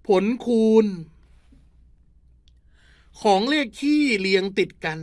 ผลคูณของเลขคี่เรียงติดกัน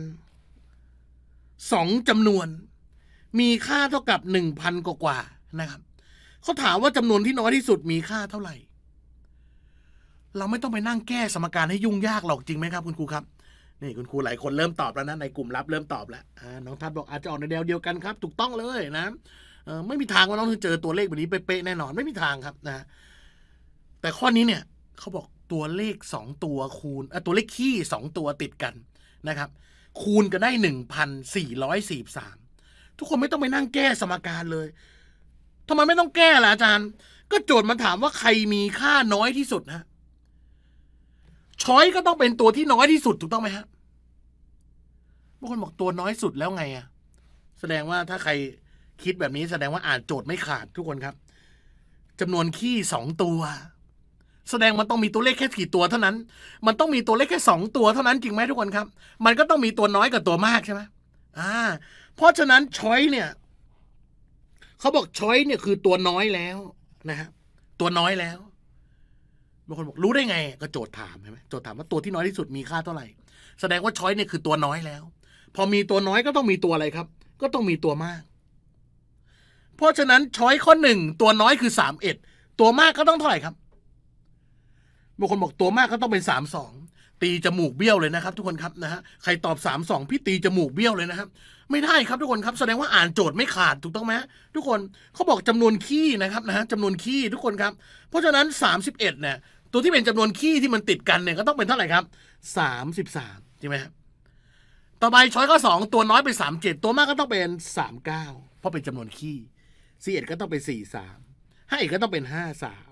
2จำนวนมีค่าเท่ากับ 1,000 กว่านะครับเขาถามว่าจำนวนที่น้อยที่สุดมีค่าเท่าไหร่เราไม่ต้องไปนั่งแก้สมการให้ยุ่งยากหรอกจริงไหมครับคุณครูครับนี่คุณครูหลายคนเริ่มตอบแล้วนะในกลุ่มลับเริ่มตอบแล้วน้องทัศน์บอกอาจจะออกในแนวเดียวกันครับถูกต้องเลยนะไม่มีทางว่าน้องจะเจอตัวเลขแบบนี้เป๊ะๆแน่นอนไม่มีทางครับนะแต่ข้อนี้เนี่ยเขาบอกตัวเลข2ตัวคูณตัวเลขคี่2ตัวติดกันนะครับคูณกันได้ 1,443 ทุกคนไม่ต้องไปนั่งแก้สมการเลยทำไมไม่ต้องแก้ล่ะอาจารย์ก็โจทย์มันถามว่าใครมีค่าน้อยที่สุดฮะช้อยก็ต้องเป็นตัวที่น้อยที่สุดถูกต้องไหมฮะบางคนบอกตัวน้อยสุดแล้วไงอะแสดงว่าถ้าใครคิดแบบนี้แสดงว่าอ่านโจทย์ไม่ขาดทุกคนครับจำนวนคี่2ตัวแสดงมันต้องมีตัวเลขแค่กี่ตัวเท่านั้นมันต้องมีตัวเลขแค่2ตัวเท่านั้นจริงไหมทุกคนครับมันก็ต้องมีตัวน้อยกับตัวมากใช่ไหมเพราะฉะนั้นช้อยเนี่ยเขาบอกช้อยเนี่ยคือตัวน้อยแล้วนะฮะตัวน้อยแล้วบางคนบอกรู้ได้ไงก็โจทย์ถามใช่ไหมโจทย์ถามว่าตัวที่น้อยที่สุดมีค่าเท่าไหร่แสดงว่าช้อยเนี่ยคือตัวน้อยแล้วพอมีตัวน้อยก็ต้องมีตัวอะไรครับก็ต้องมีตัวมากเพราะฉะนั้นช้อยข้อ1ตัวน้อยคือ31ตัวมากก็ต้องเท่าไหร่ครับบางคนบอกตัวมากก็ต้องเป็น32ตีจมูกเบี้ยวเลยนะครับทุกคนครับนะฮะใครตอบ32พี่ตีจมูกเบี้ยวเลยนะครับไม่ได้ครับทุกคนครับแสดงว่าอ่านโจทย์ไม่ขาดถูกต้องไหมทุกคนเขาบอกจำนวนคี่นะครับนะฮะจำนวนคี่ทุกคนครับเพราะฉะนั้น31เนี่ยตัวที่เป็นจำนวนคี่ที่มันติดกันเนี่ยก็ต้องเป็นเท่าไหร่ครับ33ใช่ไหมครับต่อไปช้อยข้อ2ตัวน้อยเป็น37ตัวมากก็ต้องเป็น39เพราะเป็นจำนวนคี่41ก็ต้องเป็น43 51ก็ต้องเป็น53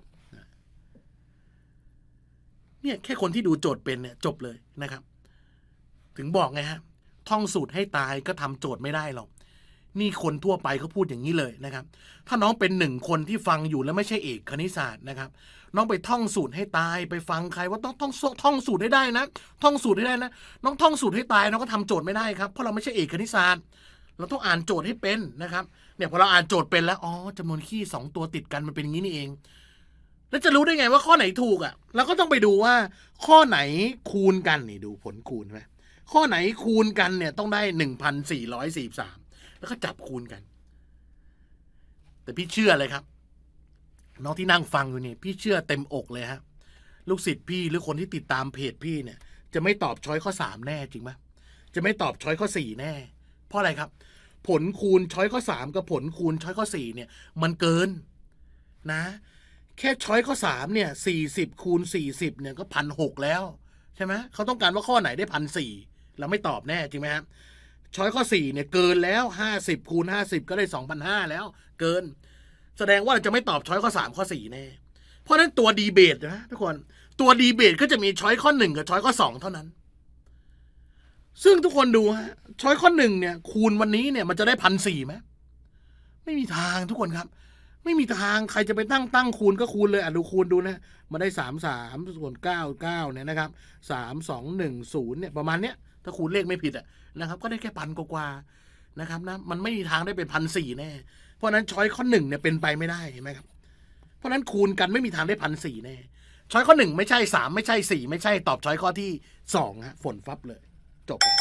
เนี่ยแค่คนที่ดูโจทย์เป็นเนี่ยจบเลยนะครับถึงบอกไงฮะท่องสูตรให้ตายก็ทำโจทย์ไม่ได้หรอกนี่คนทั่วไปเขาพูดอย่างนี้เลยนะครับถ้าน้องเป็น1คนที่ฟังอยู่แล้วไม่ใช่เอกคณิตศาสตร์นะครับน้องไปท่องสูตรให้ตายไปฟังใครว่าต้องท่องสูตรให้ได้นะท่องสูตรให้ได้นะน้องท่องสูตรให้ตายน้องก็ทำโจทย์ไม่ได้ครับเพราะเราไม่ใช่เอกคณิตศาสตร์เราต้องอ่านโจทย์ให้เป็นนะครับเนี่ยพอเราอ่านโจทย์เป็นแล้วอ๋อจำนวนคี่2ตัวติดกันมันเป็นอย่างนี้นี่เองแล้วจะรู้ได้ไงว่าข้อไหนถูกเราก็ต้องไปดูว่าข้อไหนคูณกันนี่ดูผลคูณใช่ไหมข้อไหนคูณกันเนี่ยต้องได้ 1,443แล้วก็จับคูณกันแต่พี่เชื่อเลยครับน้องที่นั่งฟังอยู่นี่พี่เชื่อเต็มอกเลยฮะลูกศิษย์พี่หรือคนที่ติดตามเพจพี่เนี่ยจะไม่ตอบช้อยข้อ3แน่จริงไหมจะไม่ตอบช้อยข้อ4แน่เพราะอะไรครับผลคูณช้อยข้อ3กับผลคูณช้อยข้อ4เนี่ยมันเกินนะแค่ช้อยข้อ3เนี่ย40คูณ40เนี่ยก็1,600แล้วใช่ไหมเขาต้องการว่าข้อไหนได้1,400เราไม่ตอบแน่จริงไหมครับช้อยข้อ4เนี่ยเกินแล้ว50คูณ50ก็ได้ 2,500แล้วเกินแสดงว่าเราจะไม่ตอบช้อยข้อ3ข้อ4แน่เพราะนั้นตัวดีเบตนะทุกคนตัวดีเบตก็จะมีช้อยข้อ1กับช้อยข้อ2เท่านั้นซึ่งทุกคนดูฮะช้อยข้อ1เนี่ยคูณวันนี้เนี่ยมันจะได้1,400ไหมไม่มีทางทุกคนครับไม่มีทางใครจะไปตั้งคูณก็คูณเลยดูคูณดูนะมาได้33ส่วน99เนี่ยนะครับ3210เนี่ยประมาณเนี้ยถ้าคูณเลขไม่ผิดนะครับก็ได้แค่1,000 กว่านะครับนะมันไม่มีทางได้เป็น1,400แน่เพราะนั้นช้อยข้อ1เนี่ยเป็นไปไม่ได้เห็นไหมครับเพราะนั้นคูณกันไม่มีทางได้1,400แน่ช้อยข้อ1ไม่ใช่3ไม่ใช่4ไม่ใช่ตอบช้อยข้อที่2ฮะฝนฟับเลยจบ